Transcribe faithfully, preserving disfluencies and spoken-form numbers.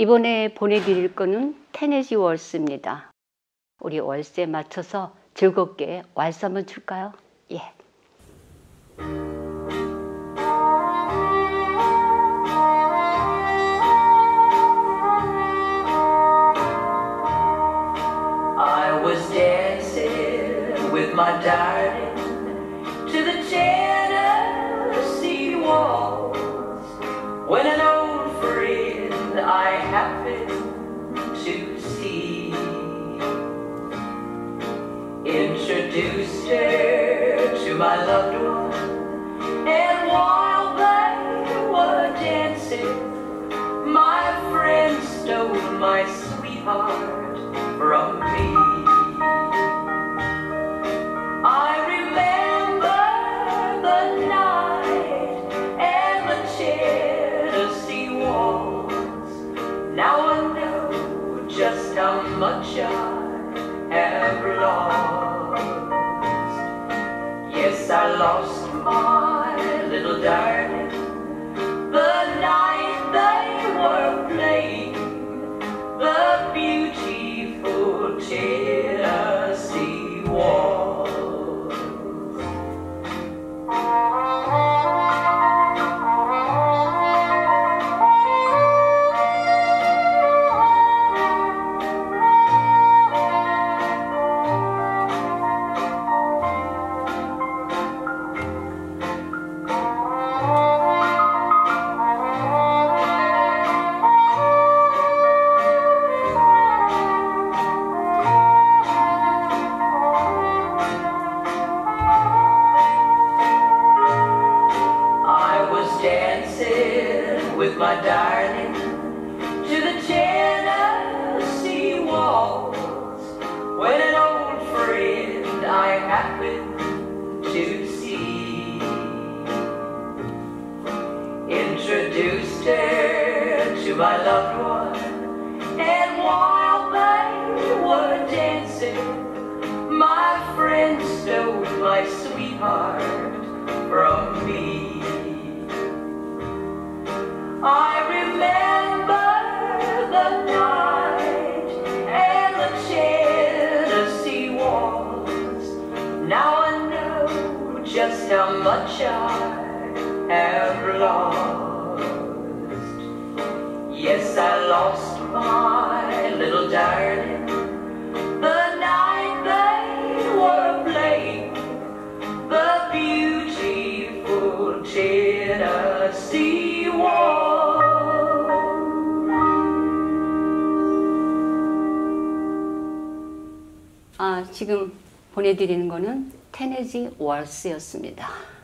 이번에 보내드릴 거는 테네시 월스입니다. 우리 월스에 맞춰서 즐겁게 왈스 한번 출까요? 예. I was dancing with my darling to the Tennessee waltz when an old friend I happened to see introduced her to my loved one, and while they were dancing, my friend stole my sweetheart from me. I remember the night and the Tennessee waltz. Now I know just how much I have lost. Yes, I lost my little darling the night they were playing the beautiful Tennessee waltz. With my darling to the Tennessee waltz when an old friend I happened to see introduced her to my loved one, and while they were dancing, my friend stole my sweetheart from me. I remember the night and the Tennessee waltz. Now I know just how much I have lost. Yes, I lost my little darling the night they were playing the beautiful Tennessee waltz. 아, 지금 보내드리는 거는 테네시 월스였습니다.